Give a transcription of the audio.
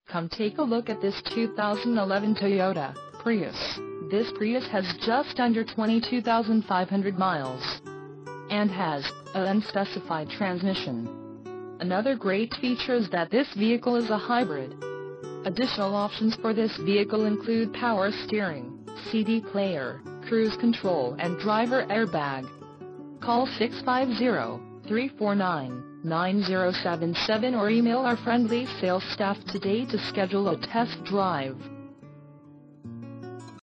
Come take a look at this 2011 Toyota Prius. This Prius has just under 22,500 miles and has an unspecified transmission. Another great feature is that this vehicle is a hybrid. Additional options for this vehicle include power steering, CD player, cruise control and driver airbag. Call 650-349-9077 or email our friendly sales staff today to schedule a test drive.